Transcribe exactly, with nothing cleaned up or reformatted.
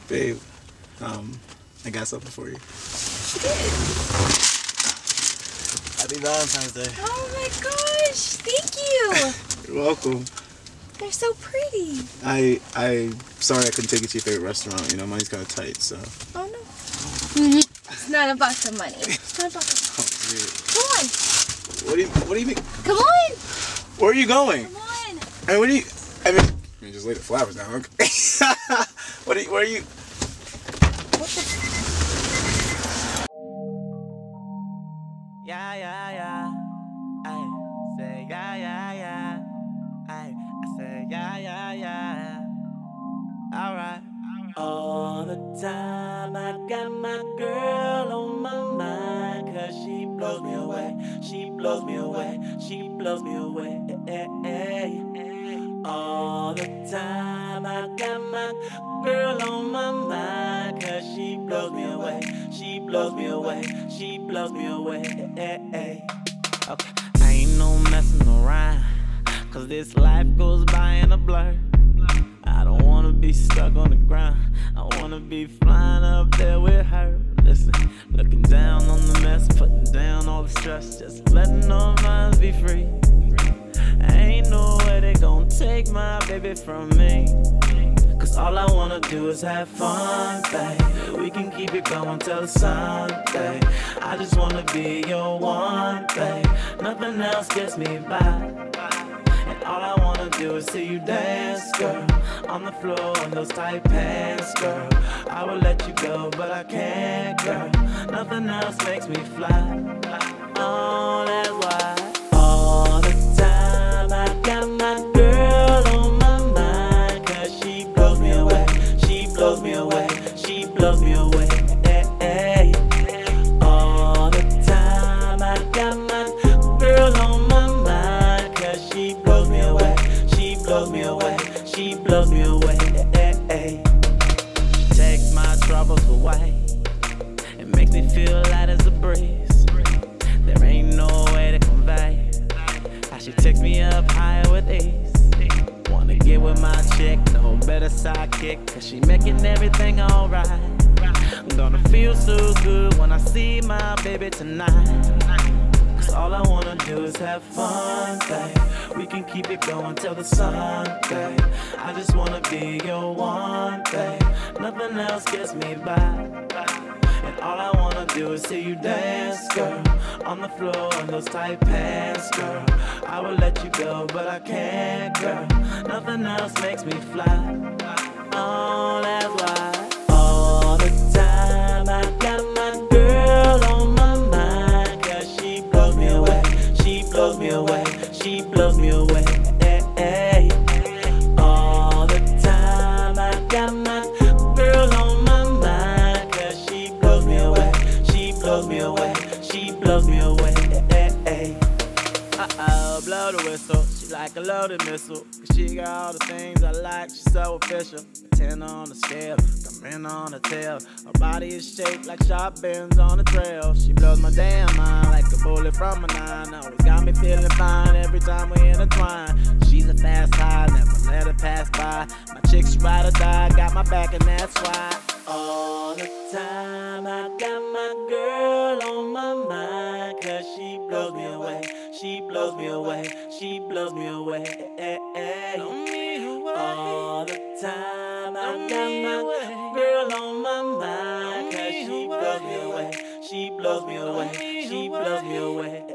Babe, um, I got something for you. She did. Happy Valentine's Day. Oh my gosh, thank you. You're welcome. They're so pretty. I, I, sorry I couldn't take you to your favorite restaurant. You know, money's kind of tight, so. Oh no. Mm-hmm. It's not about the money. It's not about the money. Oh, really? Come on. What do you, what do you mean? Come on. Where are you going? Come on. I mean, what do you, I mean, I mean just lay the flowers down, okay? What are you, where are you? What the? Yeah, yeah, yeah. I say yeah, yeah, yeah. I, I say yeah, yeah, yeah. Alright. All the time I got my girl on my mind, cause she blows me away, she blows me away, she blows me away. Eh, eh, eh. All the time I got my girl on my mind, cause she blows me away, she blows me away, she blows me away. Eh, eh, eh. Okay, I ain't no messing around, cause this life goes by in a blur. I don't wanna be stuck on the ground, I wanna be flying up there with her. Listen, looking down on the mess, putting down all the stress, just letting our minds be free. Ain't no way they gon' take my baby from me, cause all I wanna do is have fun, babe. We can keep it going till the Sunday. I just wanna be your one, babe. Nothing else gets me by. And all I wanna do is see you dance, girl, on the floor in those tight pants, girl. I would let you go, but I can't, girl. Nothing else makes me fly. Oh, that's why. All the time I got my girl on my mind, cause she blows me away, she blows me away, she blows me away. Eh, eh. All the time I got my girl on my mind, cause she blows me away, she blows me away, she blows me away. Eh, eh. She takes my troubles away, it makes me feel light as a breeze. There ain't no way to convey how she takes me up higher with ease. Wanna get with my chick, no better sidekick, cause she making everything alright. I'm gonna feel so good when I see my baby tonight, cause all I wanna do is have fun, babe. We can keep it going till the sun, babe. I just wanna be your one, babe. Nothing else gets me by. And all I wanna do is see you dance, girl, on the floor in those tight pants, girl. I would let you go, but I can't, girl. Nothing else makes me fly. Oh, that's why. All the time I got my girl on my mind, cause she blows me away, she blows me away, she blows me away. Eh, eh. All the time I got my girl on my mind, cause she blows me away, she blows me away, she blows me away. Eh, eh. Uh-oh, blow the whistle, she like a loaded missile, cause she got all the things I like, she's so official. ten on the scale, come in on the tail. Her body is shaped like sharp bends on a trail. She blows my damn mind like a bullet from a nine. Always got me feeling fine every time we intertwine. She's a fast high, never let her pass by. My chick's ride or die, got my back and that's why. All the time I got my girl on my mind, cause she blows me away, she blows me away, she blows me away. Eh, eh, eh. All the time I got my girl on my mind, cause she blows me away, she blows me away, she blows me away.